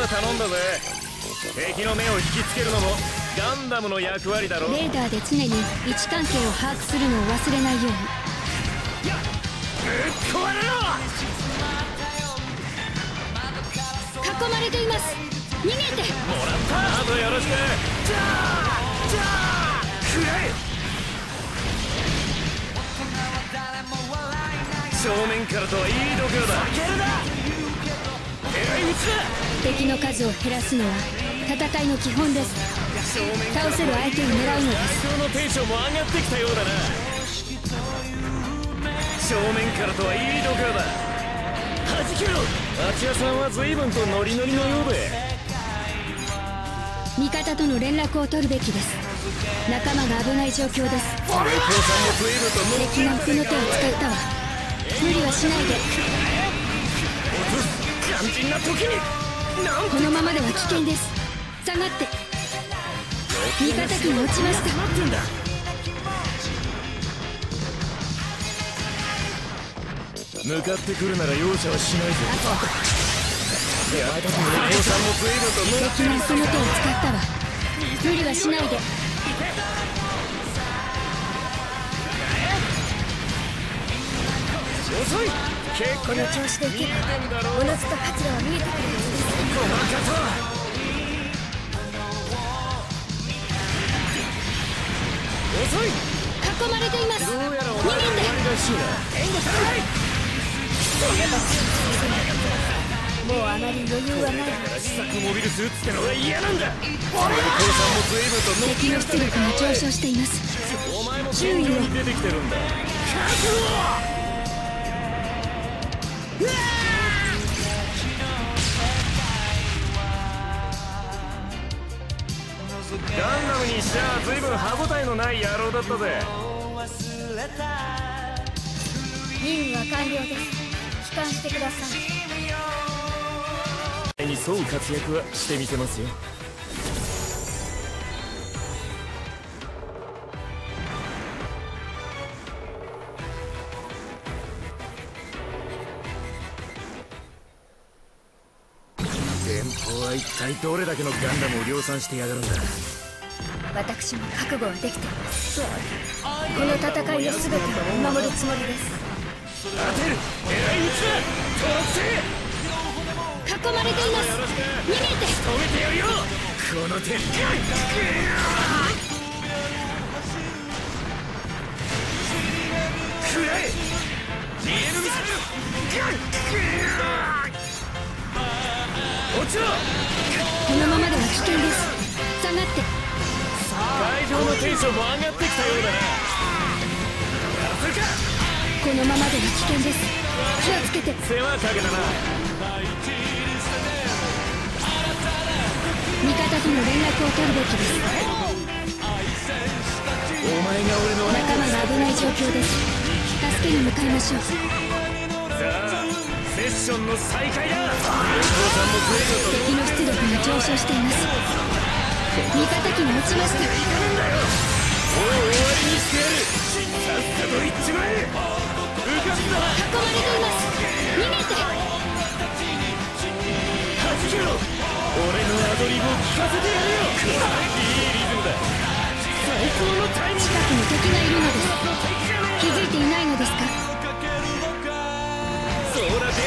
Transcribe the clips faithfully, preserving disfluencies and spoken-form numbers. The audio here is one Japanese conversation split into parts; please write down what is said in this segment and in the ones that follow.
頼んだぜ。敵の目を引きつけるのもガンダムの役割だろ。 レーダーで常に位置関係を把握するのを忘れないように。 ぶっ壊れろ。 囲まれています。逃げて。 もらった。あとよろしく。じゃあじゃあくらえ。正面からとはいい度胸だ。負けるな。狙い撃ちだ。 敵の数を減らすのは戦いの基本です。倒せる相手を狙うのです。 相手のテンションも上がってきたようだな。正面からとはいい度胸だ。弾けろ。町屋さんは随分とノリノリのようで。 味方との連絡を取るべきです。仲間が危ない状況です。 お父さんも随分とノリ敵の奥の手を使ったわ。無理はしないで。 肝心な時にこのままでは危険です。下がって。味方機に落ちました。 向かってくるなら容赦はしないぞ。いや、お父さんも随分とノリ。 敵の奥の手を使ったわ。無理はしないで。 遅い。結構この調子でいけばおのずと活路は見えてくるはずです。 ごまかそう。遅い。 囲まれています。 どうやらお逃げて。 前の終わりらしいな。援護されない。 もうあまり余裕はない。 試作モビルスーツってのが嫌なんだ。お前の父さんも随分とノ敵の出力が上昇しています。 お前も戦場に出てきてるんだ。覚悟。ガンダムにしちゃ随分歯応えのない野郎だったぜ。 任務は完了です。帰還してください。 に沿う活躍はしてみせますよ。前方は一体どれだけのガンダムを量産してやがるんだ。 私も覚悟はできています。この戦いの全てを見守るつもりです。 当てる。狙い撃ちだ。 囲まれています。逃げて。 止めてやるよ。この手。くらえ。リエルミサイル。落ちろ。 このままでは危険です。下がって。 会場のテンションも上がってきたようだな。 このままでは危険です。気をつけて。 世話かけたな。 味方との連絡を取るべきです。 お前が俺の仲間が危ない状況です。助けに向かいましょう。 さあセッションの再開だ。お父さんも随分と敵の出力が上昇しています。味方機に落ちました。 もう終わりにしてやる。さっさと行っちまえ。浮かんだ。 囲まれています。逃げて。 弾けろ。俺のアドリブを聞かせてやるよ。いいリズムだ。最高のタイミング。 近くに敵がいるのです。気づいていないのですか。 そら出なんだ。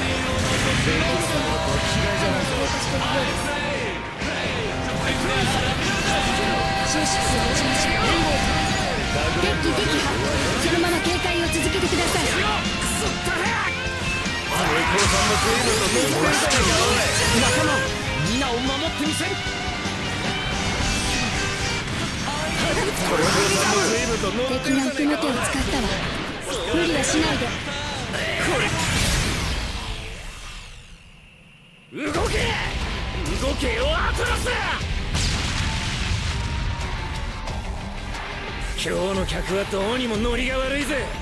収縮数をしましょう。敵機撃破。そのまま警戒を続けてください。 お父さんも随分とノリノリだよ。仲間みんなを守ってみせる。 敵の奥の手を使ったわ。無理はしないで。 動け動けよアトラス。今日の客はどうにもノリが悪いぜ。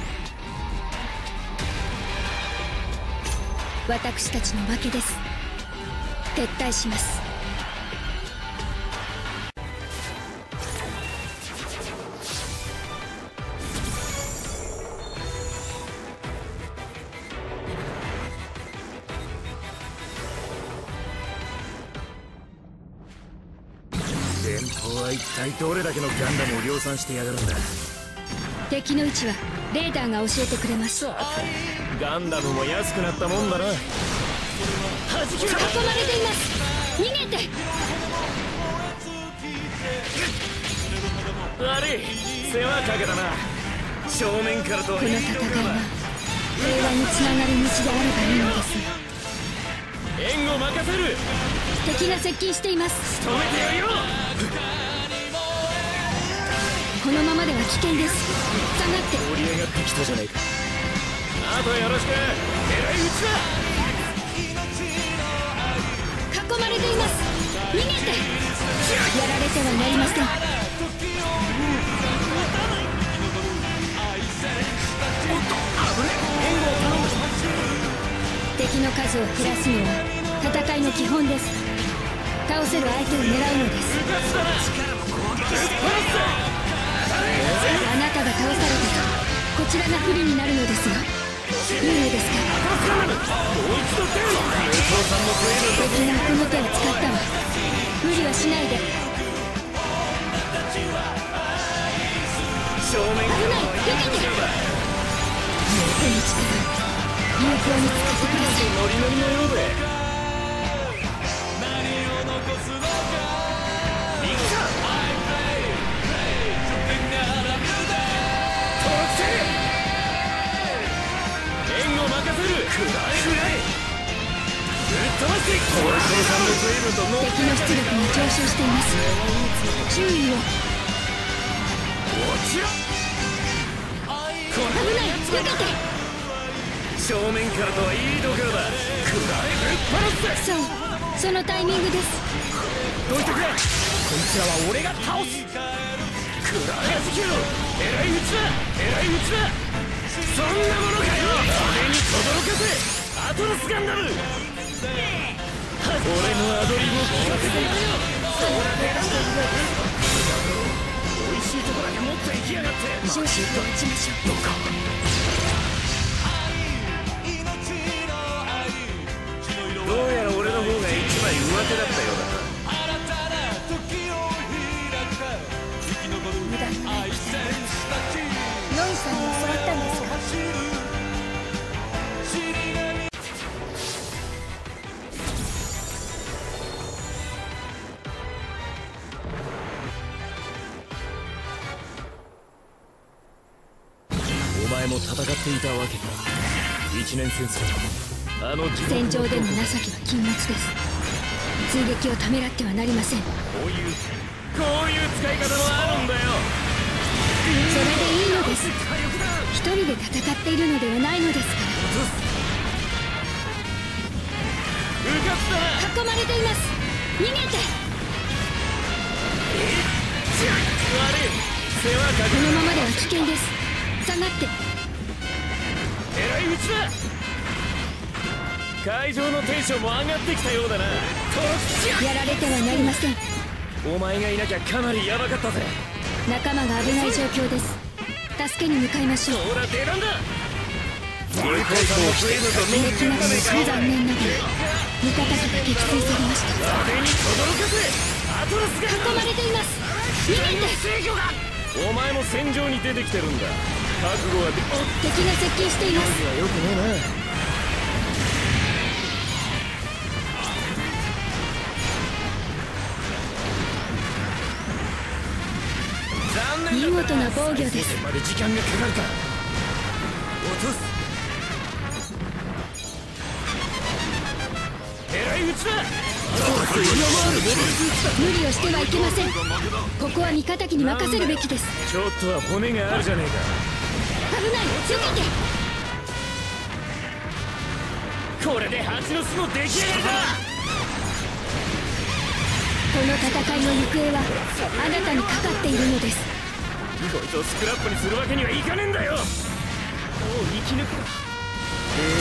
私たちの負けです。撤退します。 前方は一体どれだけのガンダムを量産してやがるんだ。 敵の位置はレーダーが教えてくれます。 ガンダムも安くなったもんだな。弾き囲まれています。逃げて。 悪い、世話かけたな。正面からとはこの戦いは平和につながる道であればいいのですが、 援護任せる。 敵が接近しています。 止めてやるよ。 このままでは危険です。下がって。 盛り上がってきたじゃないか。あとよろしく。狙い撃ちだ。 囲まれています。逃げて。やられてはなりません。敵の数を減らすのは戦いの基本です。倒せる相手を狙うのです。あなたが倒されたとこちらが不利になるのですが、いいのですか。敵がこの手を使ったわ。無理はしないで。 正面から危ない。避けて。この力有効に使ってください。 ノリノリのようで。援護任せる。くらえくらえ。ぶっ飛ばして。これさんも随分との敵の出力が上昇しています。注意を。 落ちろ。 危ない。避けて。 正面からとはいいところだ。くらえぶっ放す。 そう、そのタイミングです。 どいてくれ。こいつらは俺が倒す。くらえはじけろ。狙い撃ちだ。狙い撃ちだ。そんなものかよ。俺に轟かせ。アトラスガンダム。俺のアドリブを聞かせてやるよ。おいしいとこだけ持って行きやがって。 少々と打ちましょう。 どうか。どうやら俺の方が一枚上手だったようだな。 無駄のない期待。ノイさんに教わったんですか。 お前も戦っていたわけか。一年戦争。あの戦場での情けは禁物です。追撃をためらってはなりません。 こういうこういう使い方もあるんだよ。 それでいいのです。一人で戦っているのではないのですから。 うかつだな。 囲まれています。逃げて。 悪い。世話かけこのままでは危険です。下がって。 狙い撃ちだ。会場のテンションも上がってきたようだな。 やられてはなりません。 お前がいなきゃかなりヤバかったぜ。 仲間が危ない状況です。助けに向かいましょう。 ほら出番だ。入校さんも増えるとできなくて残念ながら味方機が撃墜されました。 誰に轟かせ。アトラスが囲まれています。逃げて。 お前も戦場に出てきてるんだ。覚悟はで敵が接近しています。 よくねえな。 見事な防御です。 まで時間がかかるか。落とす。狙い撃ちだ。 無理をしてはいけません。ここは味方機に任せるべきです。 ちょっとは骨があるじゃねえか。 危ない。避けて。 これで蜂の巣の出来上がりだ。 この戦いの行方はあなたにかかっているのです。 こいつをスクラップにするわけにはいかねえんだよ。もう生き抜く。レール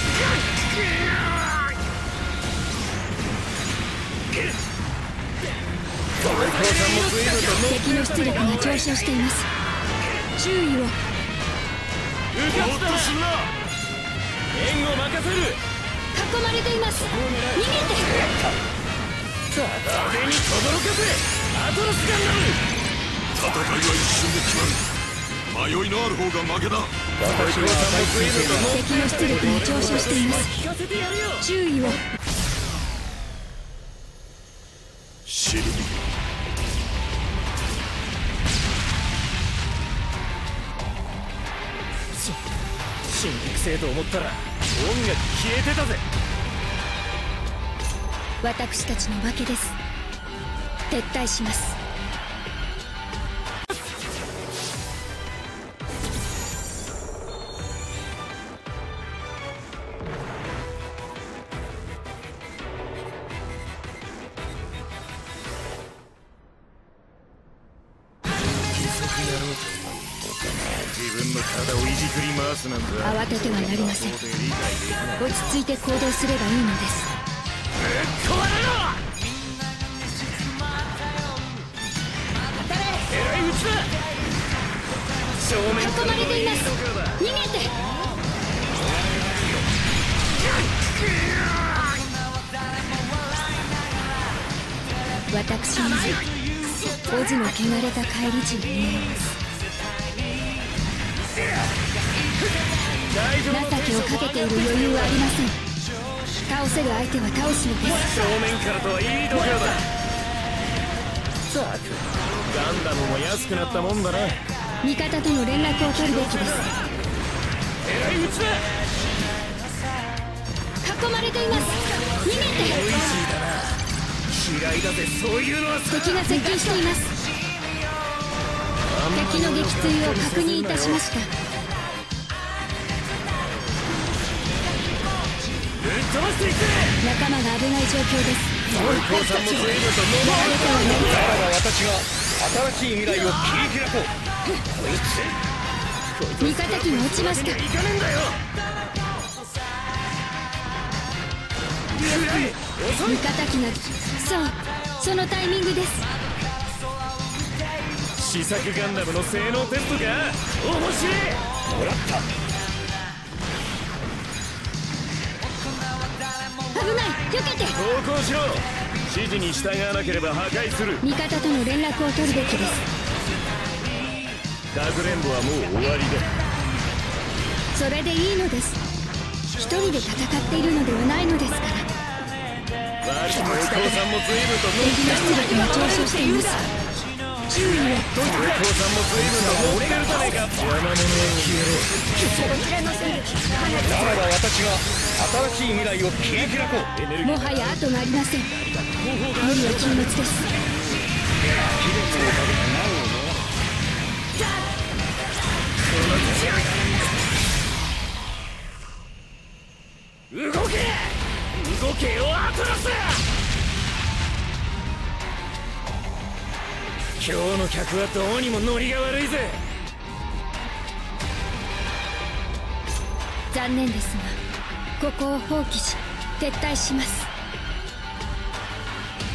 だ。 敵の出力が上昇しています。注意を。 うかつだな。援護任せる。 囲まれています。逃げて。 風に轟かせ。アアトラスガンダム。 戦いは一瞬で決まる。迷いのある方が負けだ。 私は敵の出力も上昇しています。 聞かせてやるよ。 注意を。 シリ新規性と思ったら音楽消えてたぜ。 私たちの負けです。撤退します。 自分の体をいじくり回すなんて慌ててはなりません。落ち着いて行動すればいいのです。 ぶっ壊れろ。えらい撃ちだ。正面囲まれています。逃げて。私にはオズの汚れた返り血が見えます。情けをかけている余裕はありません。倒せる相手は倒すのです。 正面からとはいい度胸だ。ったくガンダムも安くなったもんだな。 味方との連絡を取るべきです。 えらい撃ちだ。 囲まれています。逃げて。 ノイジーだな。嫌いだぜそういうのは。 敵が接近しています。敵の撃墜を確認いたしました。 ぶっ飛ばしていく。 仲間が危ない状況です。 おいさんも随分と飲まれてはなりならば私が新しい未来を切り開こう。 味方機が落ちました。 いかねえんだよ。 味方機がそうそのタイミングです。 試作ガンダムの性能テストか。面白い。 もらった。 危ない。避けて。 投降しろ。指示に従わなければ破壊する。 味方との連絡を取るべきです。 かくれんぼはもう終わりだ。 それでいいのです。一人で戦っているのではないのですから。 お父さんも随分と敵の出力が上昇しています。注意を。 お父さんも随分と乗ってるじゃねえか。邪魔者を消えろ。 ならば私が新しい未来を切り開こう。 もはや後がありません。無理は禁物です。 動け動けよアトラス。今日の客はどうにもノリが悪いぜ。 残念ですがここを放棄し撤退します。